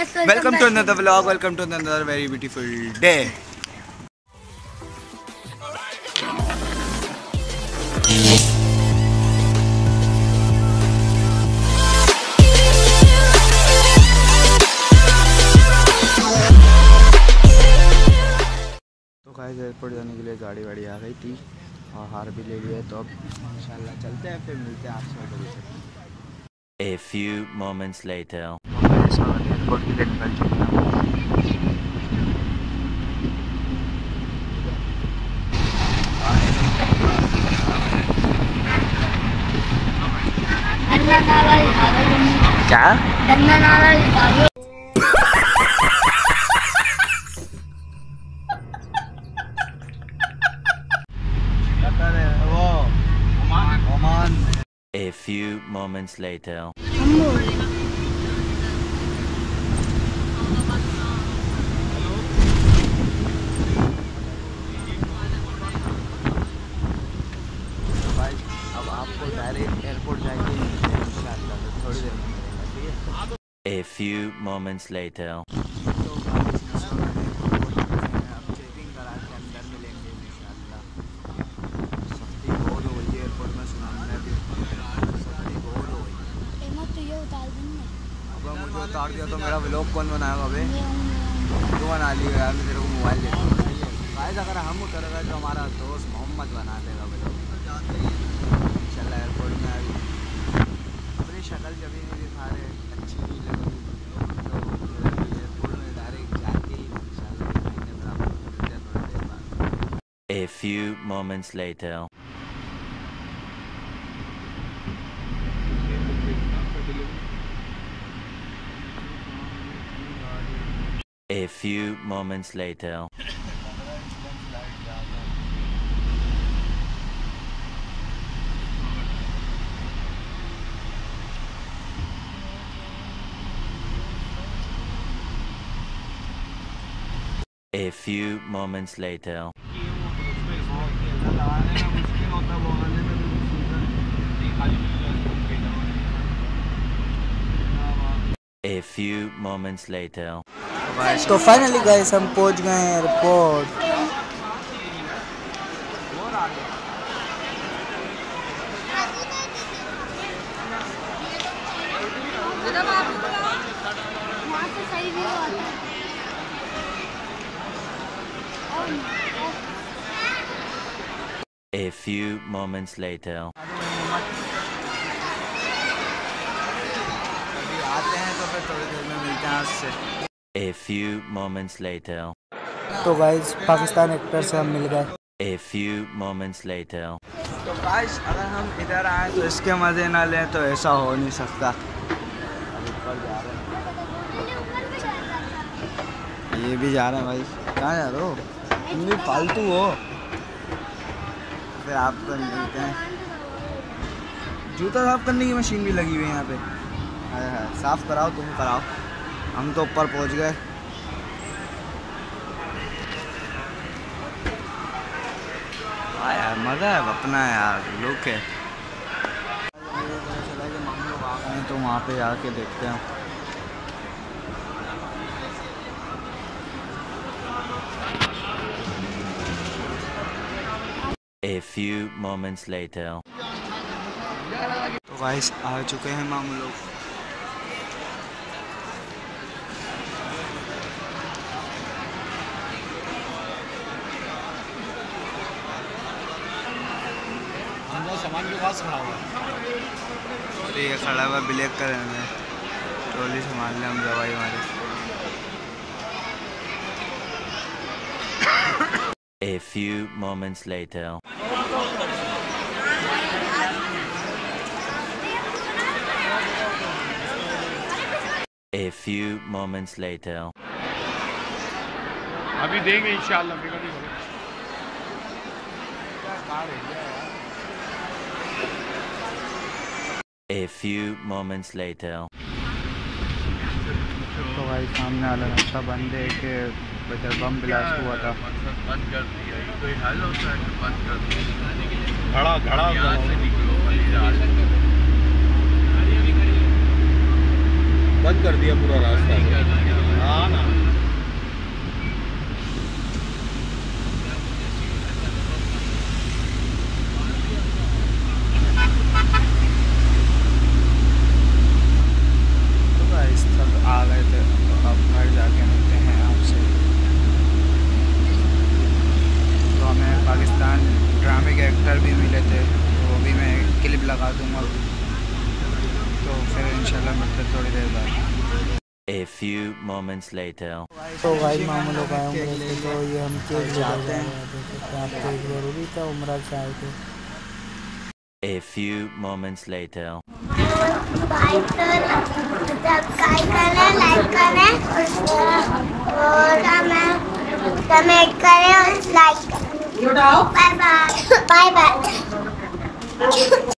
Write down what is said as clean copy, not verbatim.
guys, welcome to another vlog, welcome to another very beautiful day. तो guys airport जाने के लिए गाड़ी वाड़ी आ गई थी और हार भी ले लिया, तो अब इंशाल्लाह चलते हैं, फिर मिलते हैं आपसे कभी से। A few moments later. Airport के लिए निकल चुके हैं। क्या A few moments later. अब आपको डायरेक्ट एयरपोर्ट जाएंगे इंशाल्लाह, तो थोड़ी देर में मिलेंगे, ठीक है। A few moments later. अब चेकिंग करा के अंदर मिलेंगे इंशाल्लाह। सख्ती बहुत हो गई है एयरपोर्ट में, सुनाने भी सख्ती बहुत हो गई। तो ये उतार दूंगा। अब मुझे उतार दिया तो मेरा व्लॉग कौन बनाएगा? अबे तू बना लियो यार, मैं तेरे को मोबाइल दे दूँगा। गाइस अगर हम उतर गए तो हमारा दोस्त मोहम्मद बना देगा व्लॉग इंशाल्लाह। एयरपोर्ट में अभी अपनी शक्ल जब ही नहीं दिखा रहे, अच्छी नहीं लग रही, तो एयरपोर्ट में डायरेक्ट जाके ही इंशाल्लाह दिखाएंगे। फिर आपको मिलते हैं थोड़ी देर बाद। A few moments later. A few moments later. A few moments later. A few moments later. तो फाइनली गाइस हम पहुंच गए हैं airport. A few moments later. अभी आते हैं तो फिर थोड़ी देर में मिलते हैं आपसे। A few moments later. तो गाइस पाकिस्तान एक्टर से हम मिल गए। A few moments later. तो गाइस अगर हम इधर आए तो इसके मज़े ना लें तो ऐसा हो नहीं सकता। अब ऊपर जा रहे हैं, ये भी जा रहे हैं। भाई कहाँ जा रहे हो? तुम भी फालतू हो। फिर आपको मिलते हैं। जूता साफ करने की मशीन भी लगी हुई है यहाँ पे। हाँ साफ कराओ, तुम कराओ, हम तो ऊपर पहुँच गए। हाँ यार मज़ा है, अपना यार लुक है। चला कि हम लोग आ गए तो वहाँ पे जाके देखते हैं। A few moments later. तो गाइस आ चुके हैं हम लोग। सामान के पास खड़ा हुआ अरे ये खड़ा हुआ ब्लैक कलर में, ट्रॉली संभाल लें हम, दवाई हमारी। A few moments later. A few moments later. अभी देंगे इंशाल्लाह। A few moments later. तो भाई सामने वाला रास्ता बंद है कि जब बम ब्लास्ट हुआ था। बंद कर दिया, कोई हल होता है तो बंद कर दिया। खड़ा खड़ा यहाँ से निकलो। बंद कर दिया पूरा रास्ता। हाँ ना। तो गाइस थक आ गए थे, तो अब घर जाके मिलते हैं आपसे। तो हमें पाकिस्तान ड्रामे के एक्टर भी मिले थे, तो वो भी मैं क्लिप लगा दूंगा। तो फिर इंशाल्लाह मिलते थोड़ी देर बाद। A few moments later. तो भाई मामू लोग आए उम्र से, तो ये हम केक जाते हैं। आप केक ज़रूरी था, उम्र से आए थे। A few moments later. Subscribe करें, लाइक करें और कमेंट करें और लाइक करें। Bye bye. Bye bye.